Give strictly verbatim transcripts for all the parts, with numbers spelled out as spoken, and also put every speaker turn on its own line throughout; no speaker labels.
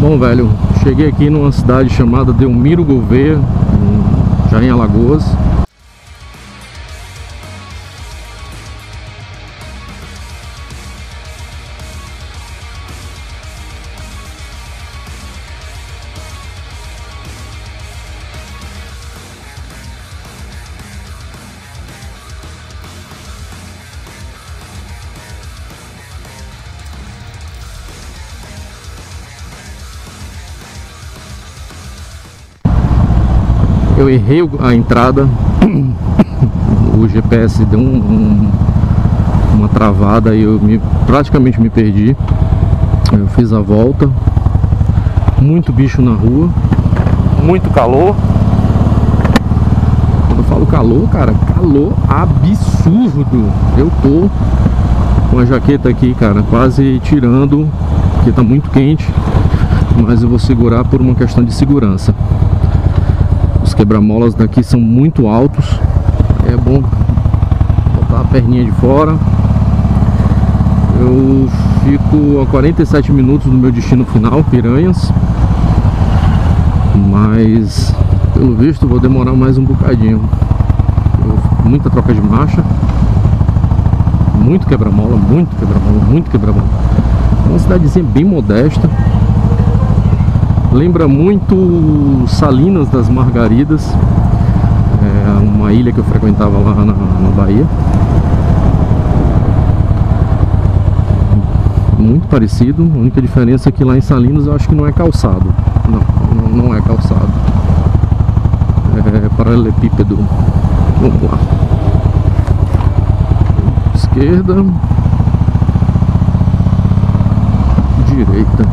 Bom, velho, cheguei aqui numa cidade chamada Delmiro Gouveia, já em Alagoas. Eu errei a entrada, o G P S deu um, um, uma travada e eu me, praticamente me perdi. Eu fiz a volta, muito bicho na rua, muito calor. Quando eu falo calor, cara, calor absurdo. Eu tô com a jaqueta aqui, cara, quase tirando, porque tá muito quente, mas eu vou segurar por uma questão de segurança. Os quebra-molas daqui são muito altos. É bom botar a perninha de fora. Eu fico a quarenta e sete minutos do meu destino final, Piranhas. Mas pelo visto vou demorar mais um bocadinho. Eu, muita troca de marcha, muito quebra-mola, muito quebra-mola, muito quebra-mola. Uma cidadezinha bem modesta. Lembra muito Salinas das Margaridas, é uma ilha que eu frequentava lá na, na Bahia. Muito parecido, a única diferença é que lá em Salinas eu acho que não é calçado. Não, não, não é calçado. É paralelepípedo. Vamos lá. Esquerda. Direita.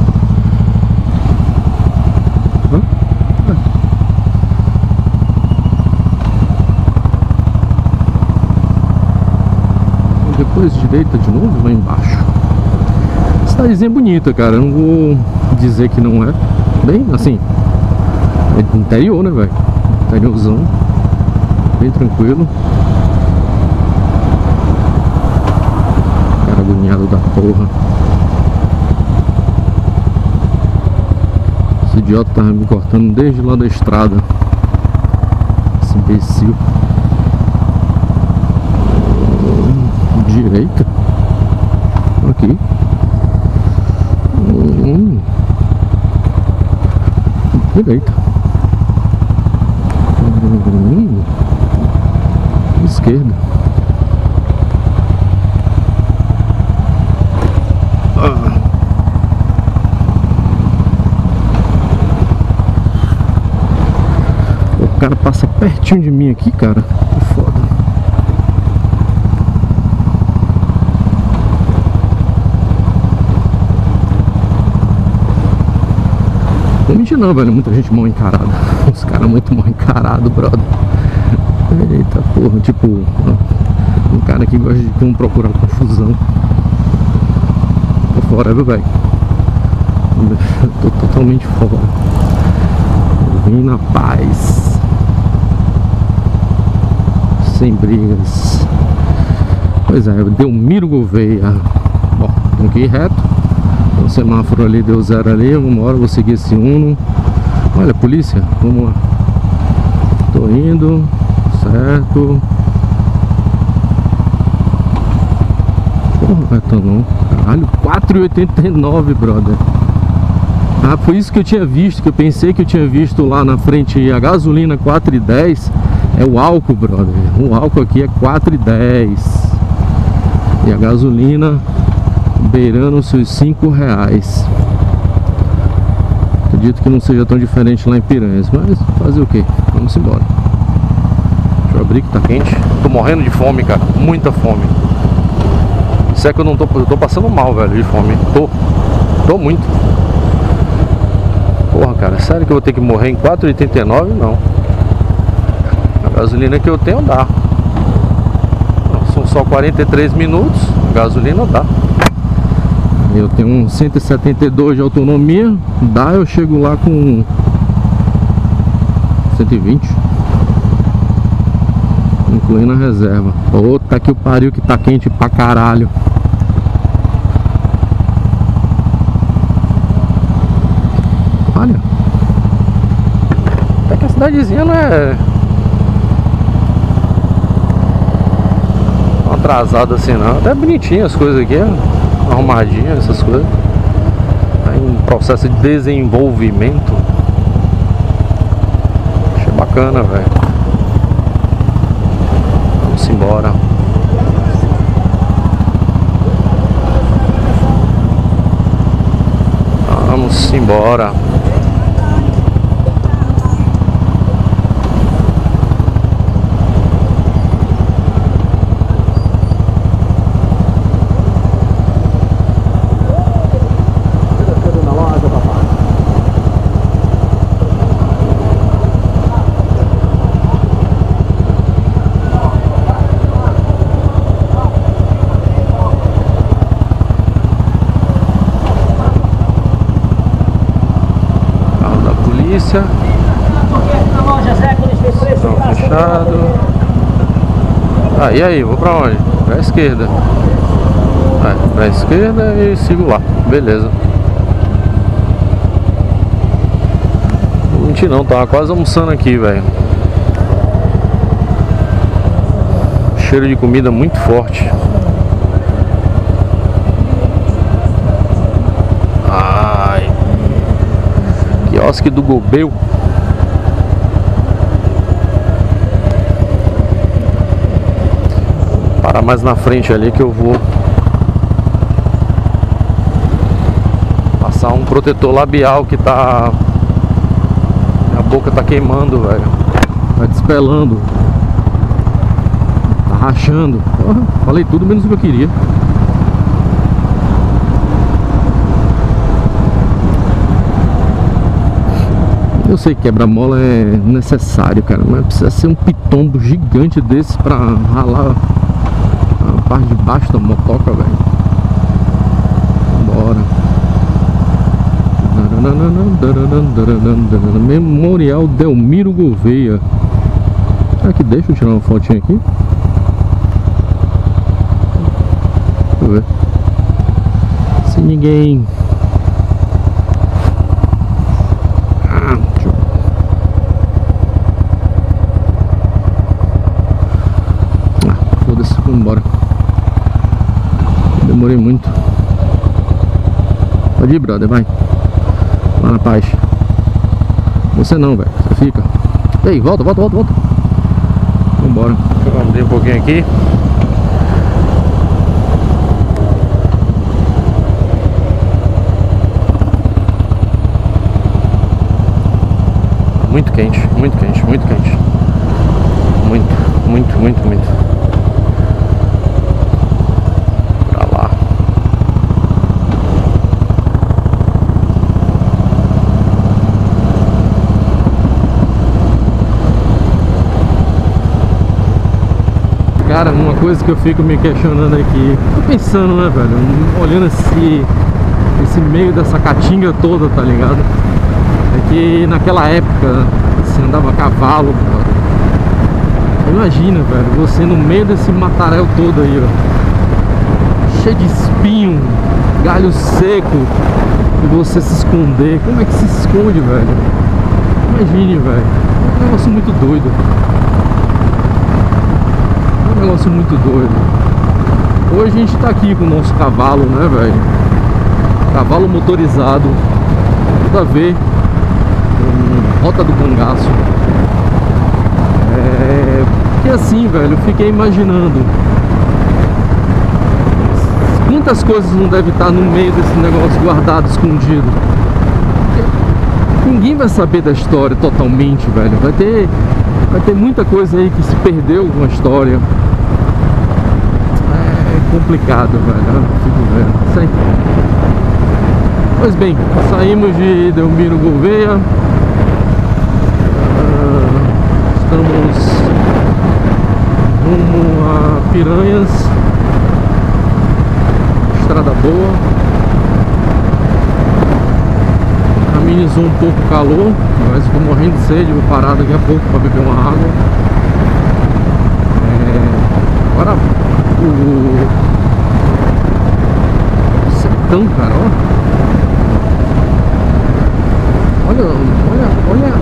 Depois direita de novo, lá embaixo. Cidadezinha bonita, cara. Eu não vou dizer que não é. Bem, assim, é interior, né, velho? Interiorzão. Bem tranquilo. Cara agoniado da porra. Esse idiota tava me cortando desde lá da estrada. Esse imbecil. Direita. Aqui. Hum. Direita. Hum. Esquerda. Ah. O cara passa pertinho de mim aqui, cara. Que foda. Não mentira não, velho, muita gente mal encarada. Os caras muito mal encarados, brother. Eita porra, tipo, um cara que gosta de como procurar confusão. Tô fora, viu, velho? Tô totalmente fora. Vim na paz, sem brigas. Pois é, Delmiro Gouveia. Bom, tem que ir reto. O semáforo ali deu zero ali, uma hora eu vou seguir esse Uno. Olha, polícia, vamos lá. Tô indo, certo. Porra, tô não. Caralho, quatro e oitenta e nove, brother. Ah, foi isso que eu tinha visto, que eu pensei que eu tinha visto lá na frente a gasolina quatro e dez. É o álcool, brother. O álcool aqui é quatro e dez. E a gasolina beirando os seus cinco reais. Acredito que não seja tão diferente lá em Piranhas, mas fazer o que? Vamos embora. Deixa eu abrir que tá quente. Tô morrendo de fome, cara, muita fome. Isso é que eu não tô, eu tô passando mal, velho, de fome. Tô, tô muito. Porra, cara, sério que eu vou ter que morrer em quatro e oitenta e nove? Não. A gasolina que eu tenho dá. São só quarenta e três minutos, a gasolina dá. Eu tenho um cento e setenta e dois de autonomia. Dá, eu chego lá com cento e vinte, incluindo a reserva. Puta que o pariu, que tá quente pra caralho. trabalha. Até que a cidadezinha não é atrasada assim não. Até bonitinha as coisas aqui, arrumadinhas essas coisas. Tá em processo de desenvolvimento. Achei bacana, velho. Vamos embora. Vamos embora. Não, fechado. Ah, e aí, vou pra onde? Pra esquerda. Ah, pra esquerda e sigo lá. Beleza. Não vou mentir não, tava quase almoçando aqui, velho. Cheiro de comida muito forte. Ai. Quiosque do Gobel. Parar mais na frente ali que eu vou passar um protetor labial que tá... Minha boca tá queimando, velho. Tá despelando. Tá rachando. Porra, falei tudo menos o que eu queria. Eu sei que quebra-mola é necessário, cara, mas precisa ser um pitombo gigante desse pra ralar a parte de baixo da motoca, velho. Bora. Memorial Delmiro Gouveia. Será que deixa eu tirar uma fotinha aqui? Deixa eu ver. Se ninguém... Vamos embora. Demorei muito. Pode ir, brother, vai. Lá na paz. Você não, velho. Você fica. Ei, volta, volta, volta, volta. Vamos embora. Deixa eu abrir um pouquinho aqui. Muito quente, muito quente, muito quente. Muito, muito, muito, muito. Cara, uma coisa que eu fico me questionando aqui, tô pensando, né, velho, olhando esse, esse meio dessa caatinga toda, tá ligado? É que naquela época você andava a cavalo, cara. Imagina, velho, você no meio desse mataréu todo aí, ó, cheio de espinho, galho seco, e você se esconder. Como é que se esconde, velho? Imagine, velho, é um negócio muito doido. Um negócio muito doido. Hoje a gente tá aqui com o nosso cavalo, né, velho? Cavalo motorizado. Tudo a ver com Rota do Cangaço. É... Porque assim, velho, eu fiquei imaginando quantas coisas não devem estar no meio desse negócio guardado, escondido. Ninguém vai saber da história totalmente, velho. Vai ter, vai ter muita coisa aí que se perdeu com a história. Complicado, velho. Fico vendo. Sei. Pois bem, saímos de Delmiro Gouveia. Uh, estamos rumo a Piranhas. Estrada boa. Amenizou um pouco o calor, mas estou morrendo de sede. Vou parar daqui a pouco para beber uma água. É, agora o sertão, cara, ó. Olha olha, olha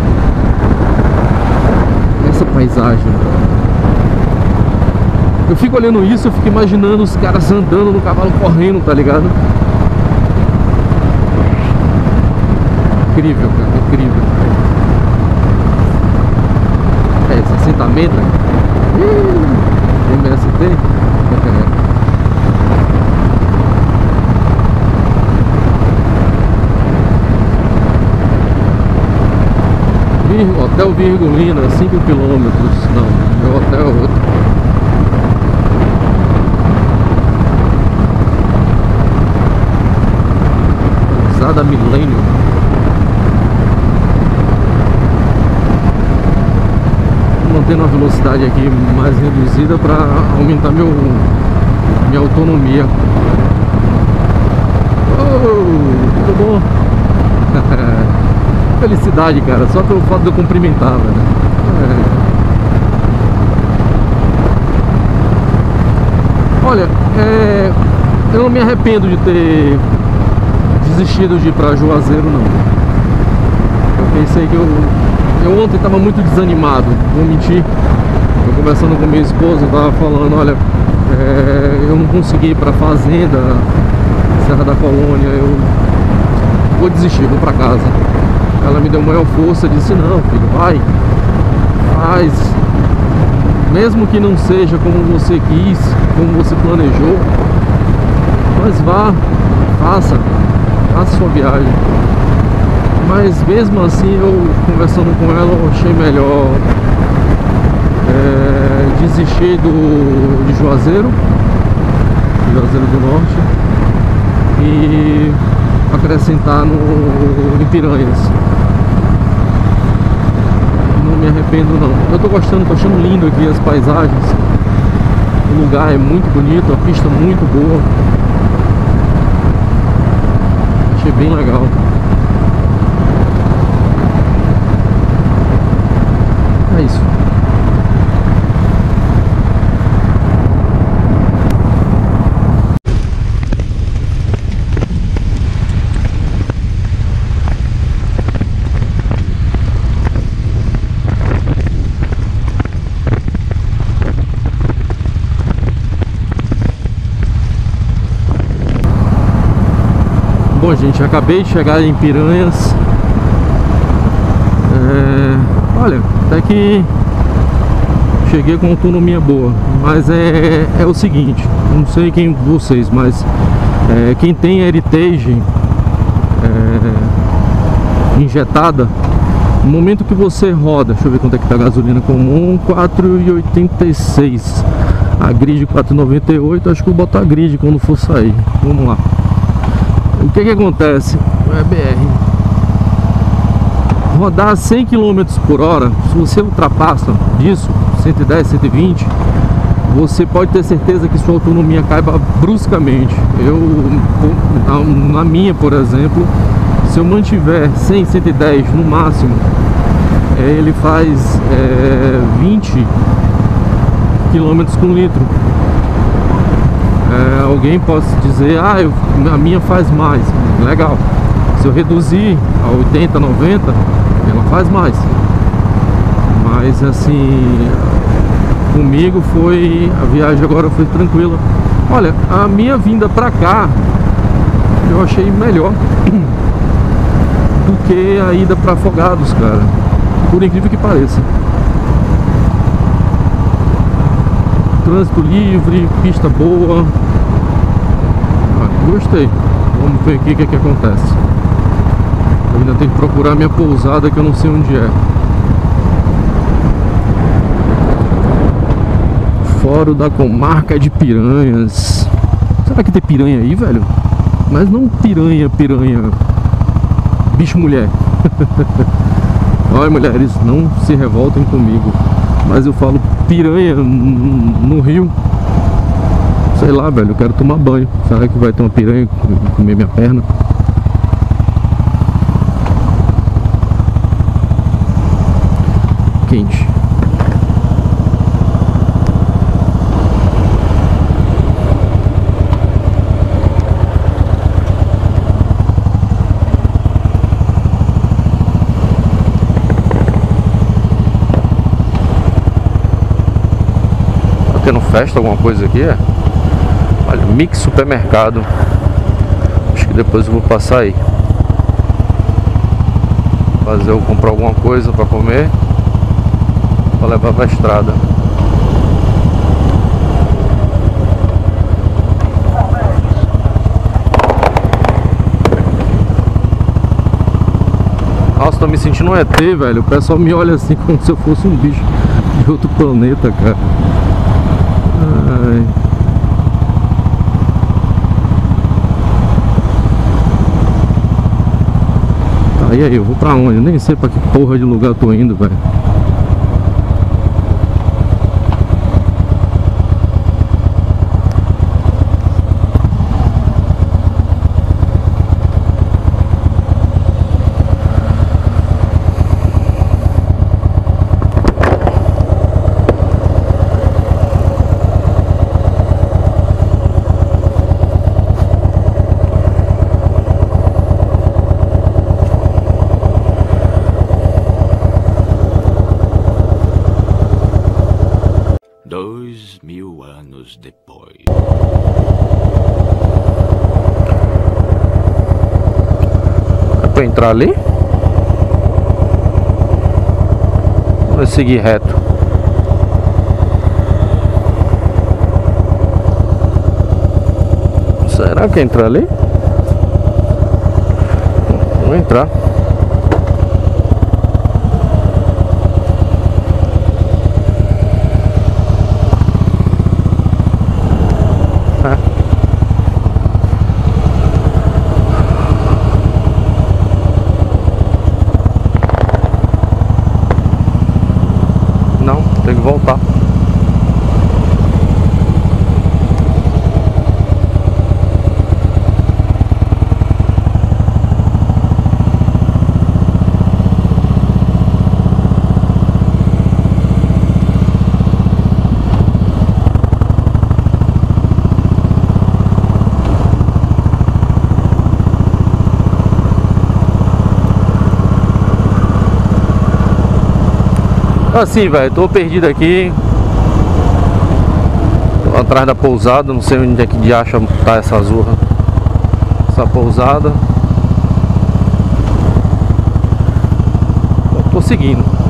essa paisagem. Eu fico olhando isso, eu fico imaginando os caras andando no cavalo correndo, tá ligado? Incrível, cara, incrível. É, sessenta metros. M S T. Hotel Virgulina, cinco quilômetros. Não, meu hotel é outro. Pousada Milênio. Mantendo a velocidade aqui mais reduzida para aumentar meu, minha autonomia. Oh, muito bom. Felicidade, cara, só pelo fato de eu cumprimentar, velho. É. Olha, é, eu não me arrependo de ter desistido de ir pra Juazeiro, não. Eu pensei que eu eu ontem tava muito desanimado, vou mentir. Eu conversando com minha esposa, eu tava falando, olha, é, eu não consegui ir pra fazenda Serra da Colônia, eu vou desistir, vou pra casa. Ela me deu maior força, disse, não, filho, vai, faz, mesmo que não seja como você quis, como você planejou, mas vá, faça, faça sua viagem. Mas mesmo assim, eu conversando com ela, eu achei melhor é, desistir do, de Juazeiro, Juazeiro do Norte, e acrescentar no, em Piranhas. Não me arrependo não. Eu tô gostando, tô achando lindo aqui as paisagens. O lugar é muito bonito, a pista muito boa. Achei bem legal. É isso. Bom, gente, acabei de chegar em Piranhas. É, olha, até que cheguei com autonomia boa. Mas é, é o seguinte, não sei quem vocês, mas é, quem tem Heritage é, injetada, no momento que você roda, deixa eu ver quanto é que tá a gasolina comum, quatro e oitenta e seis. A grid quatro e noventa e oito, acho que eu vou botar a grid quando for sair. Vamos lá. O que que acontece? O E B R rodar cem quilômetros por hora, se você ultrapassa disso, cento e dez, cento e vinte, você pode ter certeza que sua autonomia cai bruscamente. Eu, na minha, por exemplo, se eu mantiver cem, cento e dez no máximo, ele faz é, vinte quilômetros por litro. É, alguém pode dizer, ah, eu, a minha faz mais. Legal. Se eu reduzir a oitenta, noventa, ela faz mais. Mas assim, comigo foi, a viagem agora foi tranquila. Olha, a minha vinda pra cá eu achei melhor do que a ida pra Afogados, cara. Por incrível que pareça. Trânsito livre, pista boa. Ah, gostei. Vamos ver aqui o que, que acontece. Eu ainda tenho que procurar minha pousada, que eu não sei onde é. Fórum da Comarca de Piranhas. Será que tem piranha aí, velho? Mas não piranha, piranha bicho mulher. Olha, mulheres, não se revoltem comigo, mas eu falo piranha no rio. Sei lá, velho, eu quero tomar banho. Será que vai ter uma piranha comer minha perna? Quente. tendo festa, alguma coisa aqui, é? Olha, Mix Supermercado. Acho que depois eu vou passar aí. Fazer eu comprar alguma coisa pra comer, pra levar pra estrada. Nossa, tô me sentindo um E T, velho. O pessoal me olha assim como se eu fosse um bicho de outro planeta, cara. Ai. Tá, e aí, eu vou pra onde? Eu nem sei pra que porra de lugar eu tô indo, velho.
Dois mil anos depois.
É pra entrar ali? Vou seguir reto. Será que entra ali? Vou entrar. Não, tem que voltar. Assim, velho, tô perdido aqui. Tô atrás da pousada, não sei onde é que de acha tá essa zorra. Essa pousada. Eu tô seguindo.